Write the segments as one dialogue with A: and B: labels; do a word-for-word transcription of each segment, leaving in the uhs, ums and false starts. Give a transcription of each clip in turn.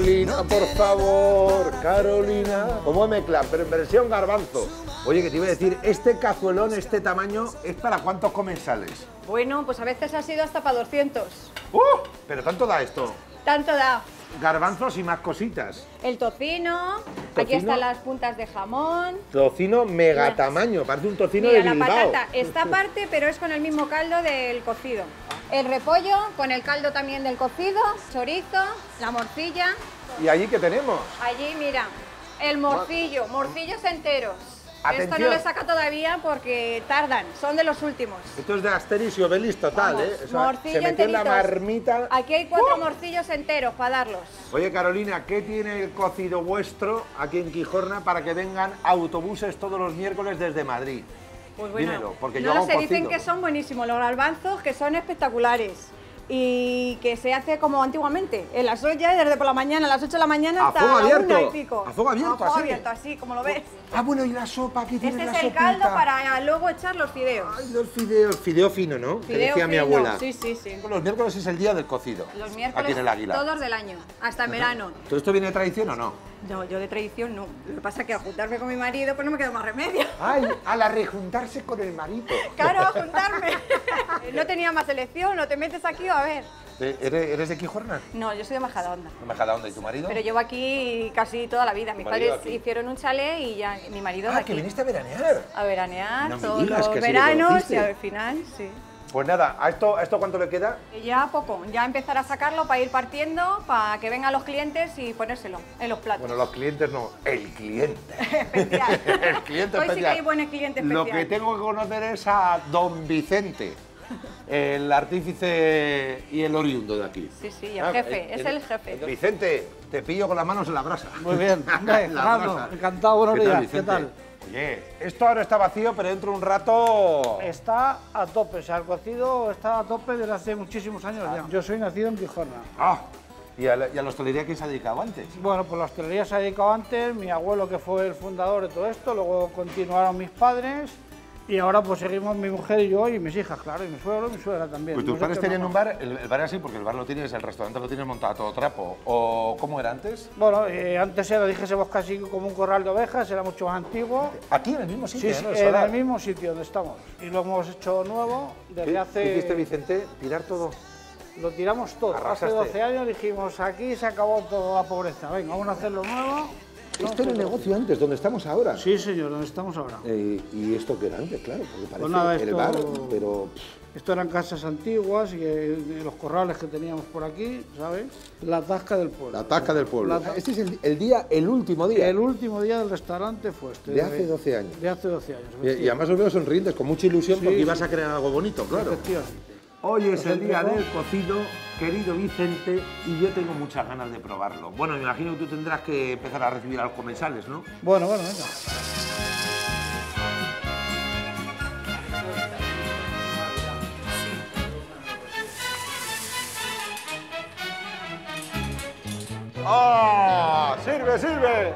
A: Carolina, por favor, Carolina. Como mezcla, pero en versión garbanzo. Oye, que te iba a decir, este cazuelón, este tamaño, ¿es para cuántos comensales?
B: Bueno, pues a veces ha sido hasta para doscientos.
A: ¡Uh! Pero tanto da esto.
B: Tanto da.
A: Garbanzos y más cositas.
B: El tocino,
A: ¿Tocino?
B: aquí están las puntas de jamón.
A: Tocino mega tamaño, parece un tocino
B: Mira,
A: de Bilbao.
B: la patata está aparte, pero es con el mismo caldo del cocido. El repollo, con el caldo también del cocido, chorizo, la morcilla.
A: ¿Y allí qué tenemos?
B: Allí, mira, el morcillo, morcillos enteros.
A: Atención.
B: Esto no lo saca todavía porque tardan, son de los últimos.
A: Esto es de Asterix y Obelix total,
B: Vamos,
A: ¿eh? O sea,
B: morcillo
A: se metió en la
B: enteritos.
A: marmita.
B: Aquí hay cuatro
A: ¡Uh!
B: morcillos enteros para darlos.
A: Oye, Carolina, ¿qué tiene el cocido vuestro aquí en Quijorna para que vengan autobuses todos los miércoles desde Madrid?
B: Pues bueno,
A: Dímelo, porque
B: no
A: yo
B: lo
A: hago
B: sé, dicen
A: cocido.
B: que son buenísimos los garbanzos, que son espectaculares. Y que se hace como antiguamente, en las olla, desde por la mañana, a las ocho de la mañana
A: ¿A
B: hasta
A: fuego
B: la
A: abierto?
B: una y pico.
A: ¿A fuego abierto,
B: A fuego
A: así?
B: abierto, así, como lo ves.
A: Ah, bueno, y la sopa, aquí tienes
B: Este es
A: la
B: el
A: sopita.
B: caldo para luego echar los fideos.
A: Ay, los fideos, fideo fino, ¿no? que
B: Fideo
A: decía mi
B: fino,
A: abuela.
B: sí, sí, sí.
A: Los miércoles es el día del cocido.
B: Los miércoles,
A: Aquí en el Águila.
B: todos del año, hasta en verano.
A: ¿Todo esto viene de tradición o no?
B: No, yo de tradición no. Lo que pasa es que al juntarme con mi marido, pues no me queda más remedio.
A: Ay, a la rejuntarse con el marido.
B: Claro, a juntarme. No tenía más elección, o te metes aquí o a ver.
A: ¿Eres, eres de Quijorna?
B: No, yo soy de Majadahonda.
A: ¿De Majadahonda? ¿Y tu marido?
B: Pero llevo aquí casi toda la vida. Mis
A: marido
B: padres
A: aquí?
B: hicieron un chalet y ya mi marido de
A: Ah,
B: aquí.
A: que viniste a veranear.
B: A veranear
A: No me
B: todos
A: digas
B: los
A: que así le
B: veranos
A: conociste.
B: y al final, sí.
A: Pues nada, ¿a esto, ¿a esto cuánto le queda?
B: Y ya poco, ya empezar a sacarlo para ir partiendo, para que vengan los clientes y ponérselo en los platos.
A: Bueno, los clientes no, el cliente.
B: Especial.
A: El cliente
B: Hoy sí que
A: especial.
B: hay buen cliente especial.
A: Lo que tengo que conocer es a don Vicente, el artífice y el oriundo de aquí.
B: Sí, sí, el
A: Ah,
B: jefe,
A: el-
B: es el jefe.
A: Vicente, te pillo con las manos en la brasa.
C: Muy bien, hombre,
A: En la
C: Fernando,
A: brasa.
C: encantado, buenos
A: ¿Qué tal,
C: días, ¿qué
A: Vicente?
C: tal?
A: Oye, esto ahora está vacío, pero dentro de un rato...
C: Está a tope, o sea, el cocido está a tope desde hace muchísimos años ya. Yo soy nacido en Quijorna.
A: Ah, ¿y a la, y a la hostelería quién se ha dedicado antes?
C: Bueno, pues la hostelería se ha dedicado antes, mi abuelo que fue el fundador de todo esto, luego continuaron mis padres y ahora pues seguimos mi mujer y yo y mis hijas, claro, y mi suegro y mi suegra también.
A: Pues tus
C: No sé
A: padres
C: qué
A: tenían
C: más.
A: un bar, el, el bar es así porque el bar lo tienes, el restaurante lo tienes montado a todo trapo. ¿O cómo era antes?
C: Bueno, eh, antes era, dijésemos casi como un corral de ovejas, era mucho más antiguo.
A: Aquí en el mismo sitio,
C: Sí,
A: ¿no?
C: en
A: Solar.
C: el mismo sitio donde estamos. Y lo hemos hecho nuevo desde
A: ¿Qué,
C: hace...
A: ¿Qué hiciste, Vicente? ¿Tirar todo?
C: Lo tiramos todo.
A: Arrasaste.
C: Hace doce años dijimos, aquí se acabó toda la pobreza. Venga, vamos a hacerlo nuevo.
A: Esto era el negocio antes, donde estamos ahora.
C: Sí, señor, donde estamos ahora.
A: Eh, ¿Y esto qué era antes? Claro, porque parece
C: Pues nada,
A: el
C: esto-
A: bar, pero...
C: Esto eran casas antiguas y eh, los corrales que teníamos por aquí, ¿sabes? La tasca del pueblo.
A: La tasca del pueblo.
C: La-
A: Este es el, el día, el último día.
C: El último día del restaurante fue este.
A: De hace doce años.
C: De hace doce años.
A: Y, y además os veo sonrientes, con mucha ilusión,
C: Sí,
A: porque
C: sí.
A: ibas a crear algo bonito, claro.
C: Efectivamente.
A: Hoy es el día
C: entregó.
A: del cocido, querido Vicente, y yo tengo muchas ganas de probarlo. Bueno, me imagino que tú tendrás que empezar a recibir a los comensales, ¿no?
C: Bueno, bueno, venga.
A: ¡Ah! ¡Sirve, sirve!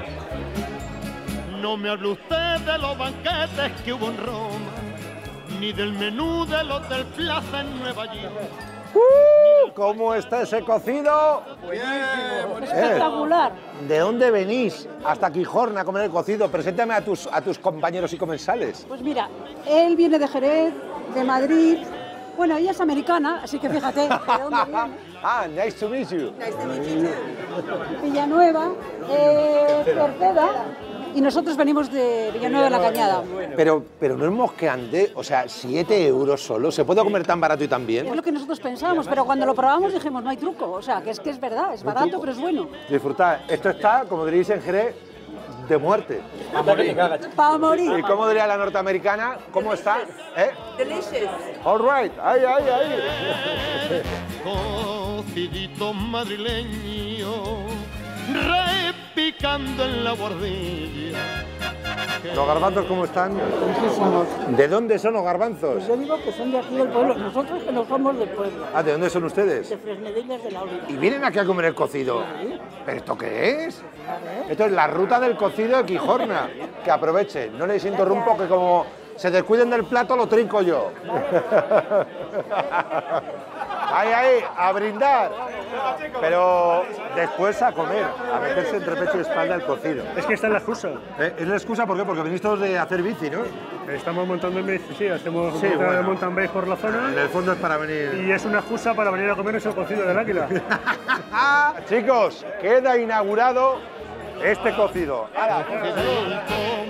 D: No me hable usted de los banquetes que hubo en Roma, ni del menú del Hotel Plaza en Nueva York.
A: ¡Uh! ¿Cómo está ese cocido? Buenísimo.
E: Espectacular.
A: ¿De dónde venís hasta Quijorna a comer el cocido? Preséntame a tus, a tus compañeros y comensales.
E: Pues mira, él viene de Jerez, de Madrid. Bueno, ella es americana, así que fíjate de dónde viene.
A: Ah, nice to meet you.
E: Villanueva, eh, Cerceda, y nosotros venimos de Villanueva de la Cañada.
A: Pero, pero no es mosqueante, o sea, siete euros solo. ¿Se puede comer tan barato y tan
E: Es
A: bien?
E: lo que nosotros pensábamos, pero cuando lo probamos dijimos, no hay truco. O sea, que es que es verdad, es barato, pero es bueno.
A: Disfrutad. Esto está, como diréis en Jerez, de muerte.
E: Para morir.
A: ¿Y cómo diría la norteamericana? ¿Cómo está? ¿Eh?
E: Delicious.
A: All right. Ahí, ahí, ahí.
D: Cocidito madrileño, repicando en la bordilla.
A: ¿Los garbanzos cómo están? ¿De dónde son los garbanzos?
E: Yo digo que son de aquí del pueblo, nosotros que no somos del pueblo,
A: Ah, ¿de dónde son ustedes?
E: de Fresnedillas de la Oliva.
A: Y vienen aquí a comer el cocido. ¿Pero esto qué es? Esto es la ruta del cocido de Quijorna. Que aprovechen, no les interrumpo que como se descuiden del plato lo trinco yo. Ahí, ahí, a brindar. Pero después a comer, a meterse entre pecho y espalda el cocido.
F: Es que esta es la excusa.
A: Eh, ¿Es la excusa por qué? Porque venís todos de hacer bici, ¿no?
F: Estamos montando en bici, sí, hacemos
A: Sí,
F: un
A: bueno.
F: de mountain bike por la zona.
A: En el fondo es para venir...
F: Y es una excusa para venir a comernos el cocido del águila.
A: Chicos, queda inaugurado este cocido. ¡Hala!